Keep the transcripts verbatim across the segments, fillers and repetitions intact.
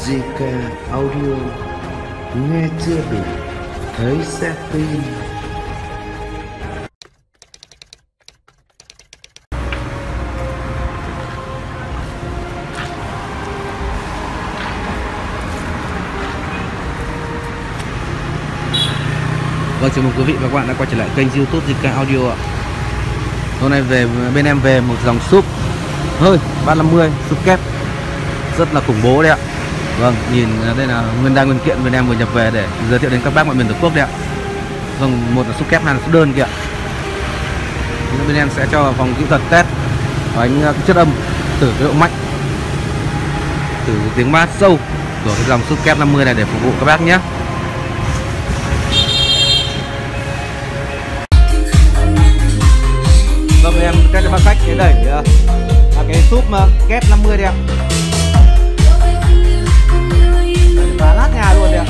giê ca Audio, nghe chưa đủ, thấy sẽ tin. Vâng, chào mừng quý vị và các bạn đã quay trở lại kênh YouTube giê ca Audio ạ. Hôm nay về bên em về một dòng súp hơi ba năm mươi súp kép rất là khủng bố đấy ạ. Vâng, nhìn đây là nguyên đai nguyên kiện bên em vừa nhập về để giới thiệu đến các bác mọi miền tổ quốc đấy ạ. Vâng, một là súp kép, hai là súp đơn kìa. Bên em sẽ cho vào phòng kỹ thuật test đánh chất âm, thử cái độ mạnh, thử tiếng bass sâu của cái dòng súp kép năm mươi này để phục vụ các bác nhé. Vâng, em các cho bác khách cái đẩy à, cái súp kép năm mươi đấy ạ. Phá nát nhà luôn đấy ạ.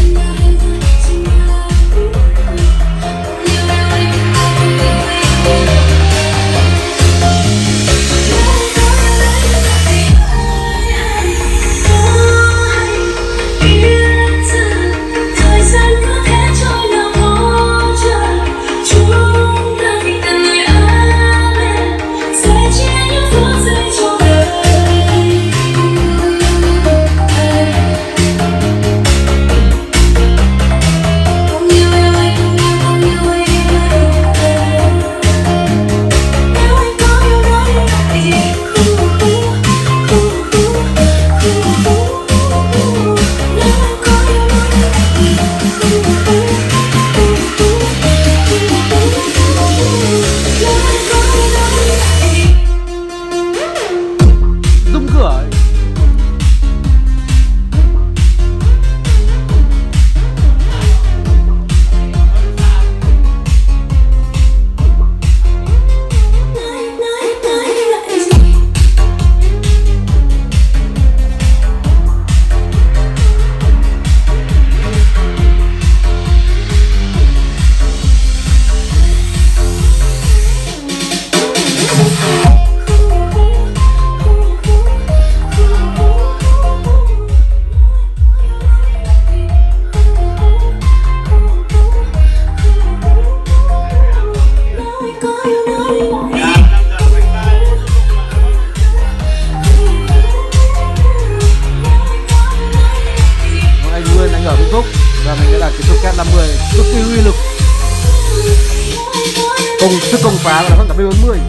Và mình sẽ đặt cái súp kép năm mươi cực kỳ uy lực, công sức công phá là hơn cả B bốn mươi.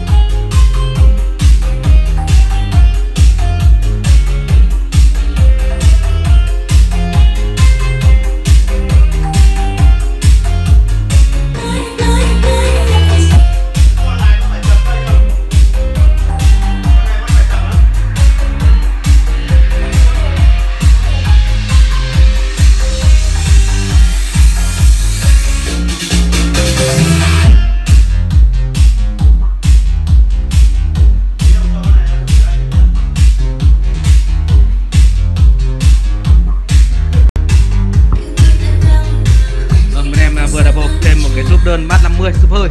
Đơn bass năm mươi súp hơi.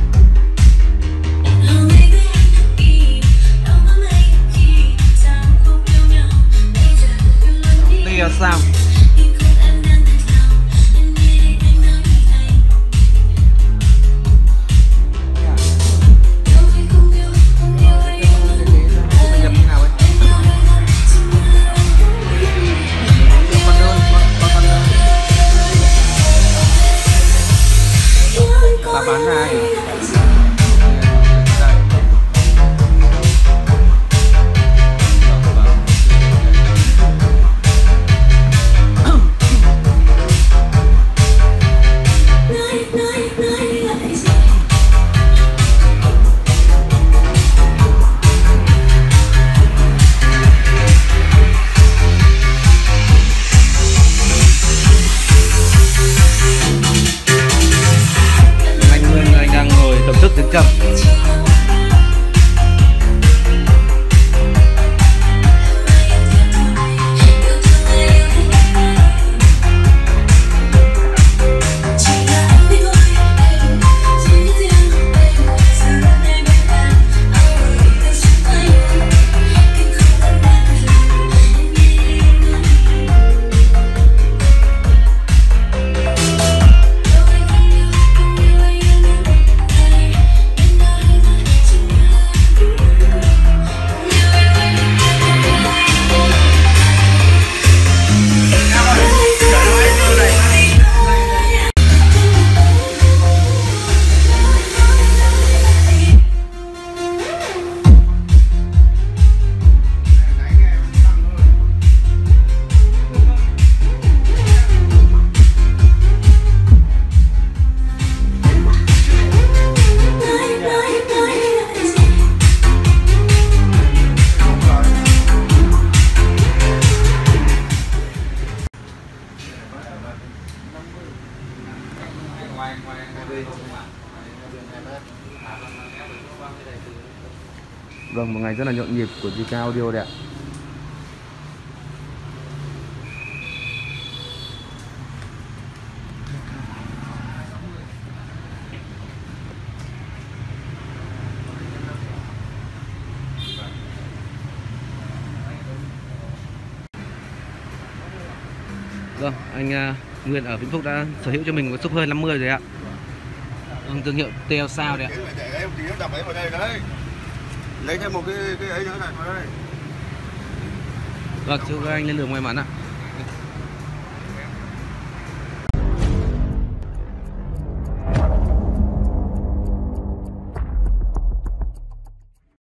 Đây là sao? Bán này thưởng thức tiếng trầm. Vâng, một ngày rất là nhộn nhịp của gi ca Audio đấy ạ. Vâng, anh uh, Nguyên ở Vĩnh Phúc đã sở hữu cho mình một súp hơi năm mươi rồi ạ. Vâng, thương hiệu tê lờ sao đấy ạ. Lấy thêm một cái cái ấy nữa này vào đây. Vâng, chúc anh lên đường may mắn ạ.